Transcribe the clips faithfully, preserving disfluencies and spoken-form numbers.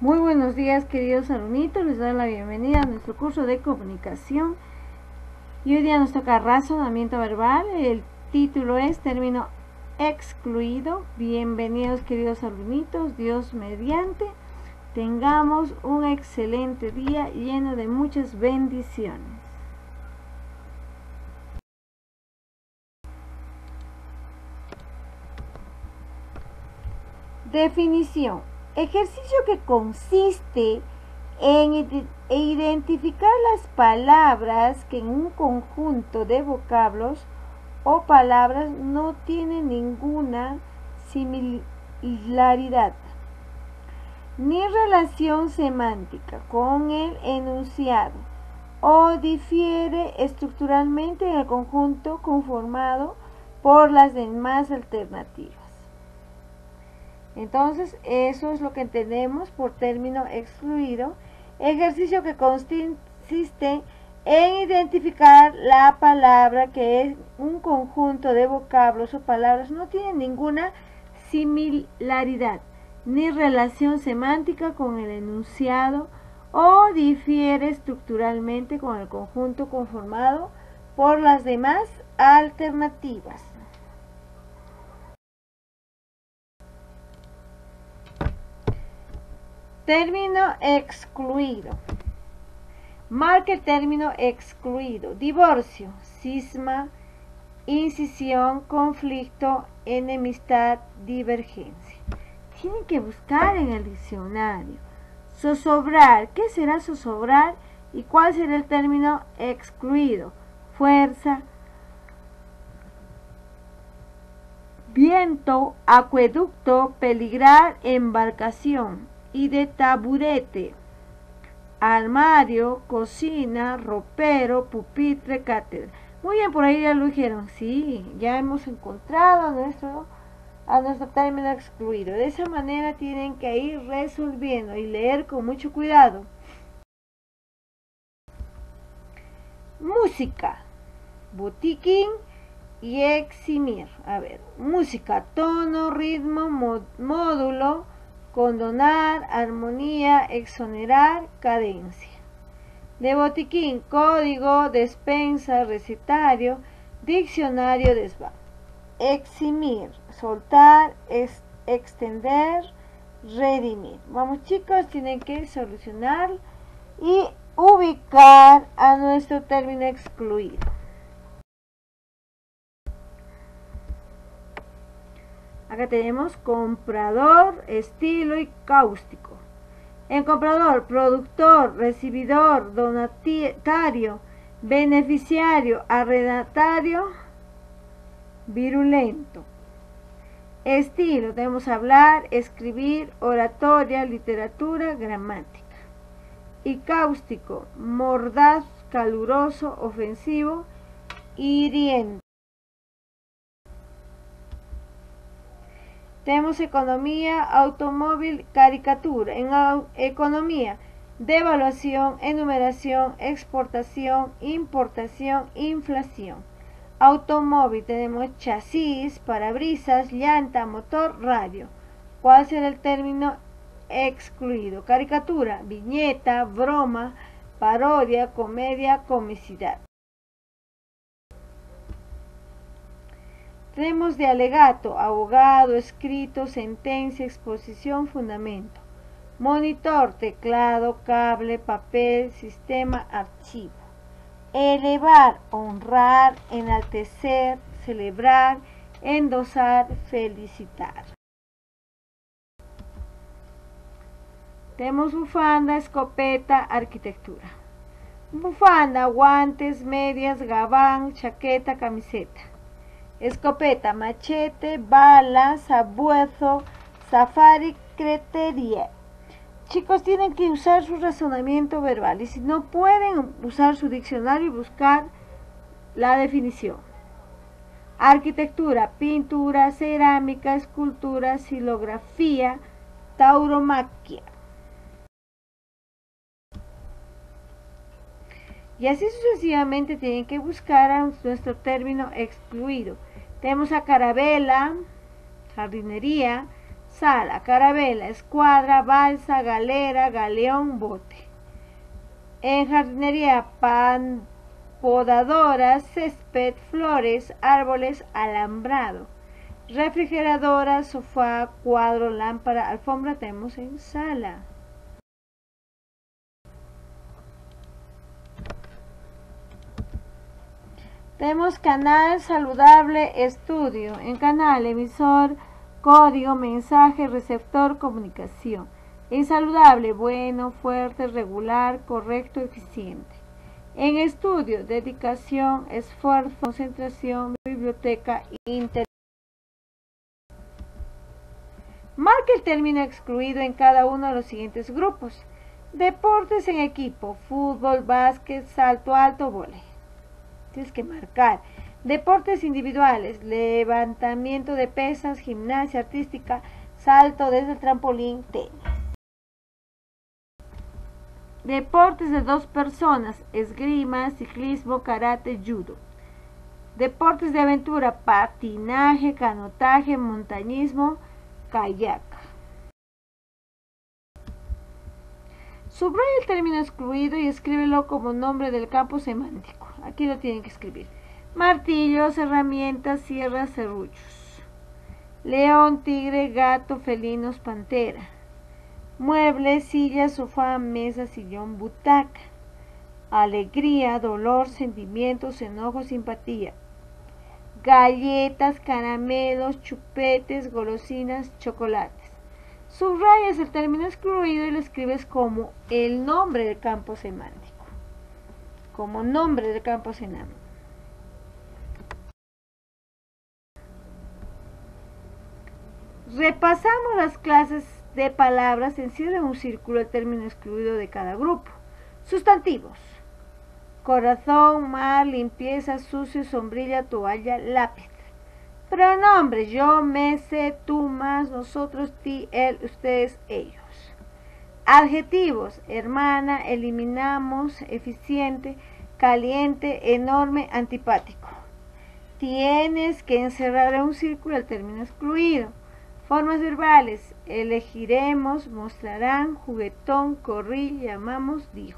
Muy buenos días, queridos alumnitos, les doy la bienvenida a nuestro curso de comunicación y hoy día nos toca razonamiento verbal. El título es término excluido. Bienvenidos, queridos alumnitos, Dios mediante tengamos un excelente día lleno de muchas bendiciones. Definición: ejercicio que consiste en identificar las palabras que en un conjunto de vocablos o palabras no tienen ninguna similaridad ni relación semántica con el enunciado o difiere estructuralmente en el conjunto conformado por las demás alternativas. Entonces, eso es lo que entendemos por término excluido, ejercicio que consiste en identificar la palabra que es un conjunto de vocablos o palabras no tiene ninguna similaridad ni relación semántica con el enunciado o difiere estructuralmente con el conjunto conformado por las demás alternativas. Término excluido. Marca el término excluido: divorcio, cisma, incisión, conflicto, enemistad, divergencia. Tienen que buscar en el diccionario. Zozobrar. ¿Qué será zozobrar? ¿Y cuál será el término excluido? Fuerza, viento, acueducto, peligrar, embarcación. Y de taburete: armario, cocina, ropero, pupitre, cátedra. Muy bien, por ahí ya lo dijeron. Sí, ya hemos encontrado a nuestro, a nuestro término excluido. De esa manera tienen que ir resolviendo y leer con mucho cuidado. Música, botiquín y eximir. A ver, música: tono, ritmo, módulo, condonar, armonía, exonerar, cadencia. De botiquín: código, despensa, recetario, diccionario, desván. Eximir: soltar, ex extender, redimir. Vamos, chicos, tienen que solucionar y ubicar a nuestro término excluido. Acá tenemos comprador, estilo y cáustico. En comprador: productor, recibidor, donatario, beneficiario, arrendatario, virulento. Estilo: tenemos hablar, escribir, oratoria, literatura, gramática. Y cáustico: mordaz, caluroso, ofensivo, hiriente. Tenemos economía, automóvil, caricatura. En economía: devaluación, enumeración, exportación, importación, inflación. Automóvil: tenemos chasis, parabrisas, llanta, motor, radio. ¿Cuál será el término excluido? Caricatura: viñeta, broma, parodia, comedia, comicidad. Tenemos de alegato: abogado, escrito, sentencia, exposición, fundamento. Monitor: teclado, cable, papel, sistema, archivo. Elevar: honrar, enaltecer, celebrar, endosar, felicitar. Tenemos bufanda, escopeta, arquitectura. Bufanda: guantes, medias, gabán, chaqueta, camiseta. Escopeta: machete, bala, sabueso, safari, cretería. Chicos, tienen que usar su razonamiento verbal y si no pueden usar su diccionario y buscar la definición. Arquitectura: pintura, cerámica, escultura, xilografía, tauromaquia. Y así sucesivamente tienen que buscar a nuestro término excluido. Tenemos a carabela, jardinería, sala, carabela, escuadra, balsa, galera, galeón, bote. En jardinería, pan, podadora, césped, flores, árboles, alambrado. Refrigeradora, sofá, cuadro, lámpara, alfombra tenemos en sala. Tenemos canal saludable estudio. En canal emisor, código, mensaje, receptor, comunicación. En saludable, bueno, fuerte, regular, correcto, eficiente. En estudio, dedicación, esfuerzo, concentración, biblioteca, interés. Marque el término excluido en cada uno de los siguientes grupos. Deportes en equipo, fútbol, básquet, salto alto, vóley. Tienes que marcar. Deportes individuales, levantamiento de pesas, gimnasia artística, salto desde el trampolín, tenis. Deportes de dos personas, esgrima, ciclismo, karate, judo. Deportes de aventura, patinaje, canotaje, montañismo, kayak. Subraya el término excluido y escríbelo como nombre del campo semántico. Aquí lo tienen que escribir. Martillos, herramientas, sierras, serruchos. León, tigre, gato, felinos, pantera. Muebles, silla, sofá, mesa, sillón, butaca. Alegría, dolor, sentimientos, enojo, simpatía. Galletas, caramelos, chupetes, golosinas, chocolates. Subrayas el término excluido y lo escribes como el nombre del campo semántico. Como nombre del campo semántico. Repasamos las clases de palabras. Encierra en un círculo el término excluido de cada grupo. Sustantivos: corazón, mar, limpieza, sucio, sombrilla, toalla, lápiz. Pronombres: yo, me, sé, tú, más, nosotros, ti, él, ustedes, ellos. Adjetivos: hermana, eliminamos, eficiente, caliente, enorme, antipático. Tienes que encerrar en un círculo el término excluido. Formas verbales: elegiremos, mostrarán, juguetón, corrí, llamamos, dijo.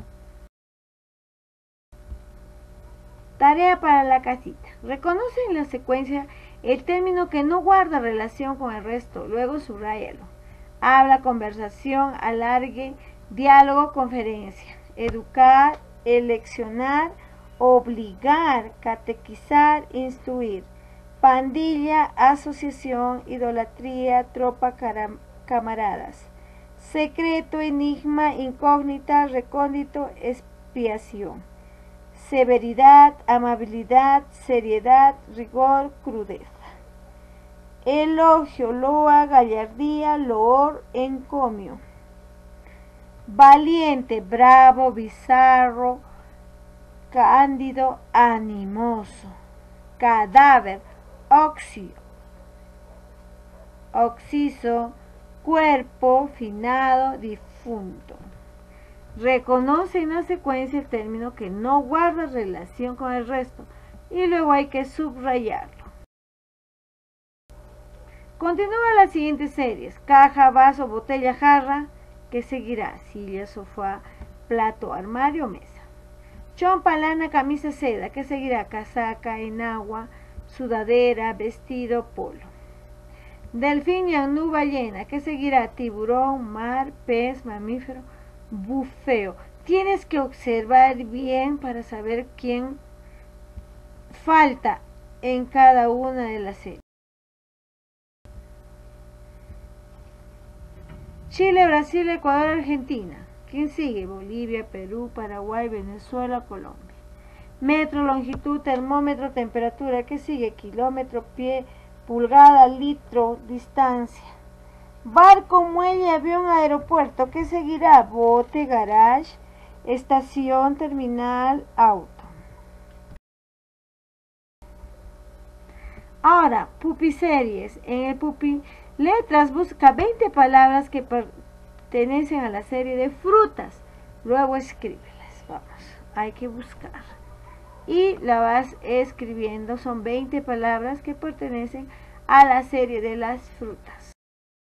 Tarea para la casita. Reconoce en la secuencia el término que no guarda relación con el resto, luego subráyalo. Habla, conversación, alargue, diálogo, conferencia. Educar, eleccionar, obligar, catequizar, instruir. Pandilla, asociación, idolatría, tropa, camaradas. Secreto, enigma, incógnita, recóndito, expiación. Severidad, amabilidad, seriedad, rigor, crudeza. Elogio, loa, gallardía, loor, encomio. Valiente, bravo, bizarro, cándido, animoso. Cadáver, óxido, oxiso, cuerpo, finado, difunto. Reconoce en la secuencia el término que no guarda relación con el resto y luego hay que subrayarlo. Continúa las siguientes series: caja, vaso, botella, jarra. ¿Qué seguirá? Silla, sofá, plato, armario, mesa. Chompa, lana, camisa, seda. ¿Qué seguirá? Casaca, enagua, sudadera, vestido, polo. Delfín, ñanú, ballena. ¿Qué seguirá? Tiburón, mar, pez, mamífero, bufeo. Tienes que observar bien para saber quién falta en cada una de las series. Chile, Brasil, Ecuador, Argentina. ¿Quién sigue? Bolivia, Perú, Paraguay, Venezuela, Colombia. Metro, longitud, termómetro, temperatura. ¿Qué sigue? Kilómetro, pie, pulgada, litro, distancia. Barco, muelle, avión, aeropuerto. ¿Qué seguirá? Bote, garage, estación, terminal, auto. Ahora, pupiseries. En el pupi letras busca veinte palabras que pertenecen a la serie de frutas. Luego escríbelas. Vamos, hay que buscar. Y la vas escribiendo. Son veinte palabras que pertenecen a la serie de las frutas.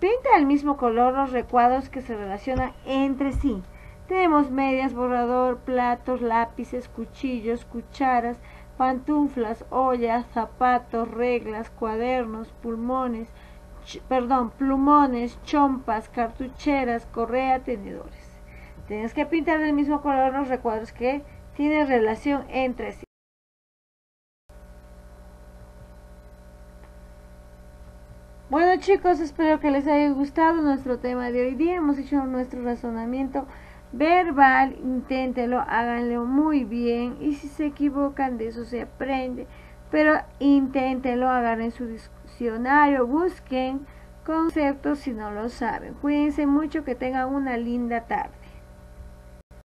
Pinta del mismo color los recuadros que se relacionan entre sí. Tenemos medias, borrador, platos, lápices, cuchillos, cucharas, pantuflas, ollas, zapatos, reglas, cuadernos, pulmones, ch perdón, plumones, chompas, cartucheras, correa, tenedores. Tienes que pintar del mismo color los recuadros que tienen relación entre sí. Bueno chicos, espero que les haya gustado nuestro tema de hoy día. Hemos hecho nuestro razonamiento verbal, inténtelo, háganlo muy bien y si se equivocan de eso se aprende, pero inténtenlo, hagan en su diccionario, busquen conceptos si no lo saben. Cuídense mucho, que tengan una linda tarde.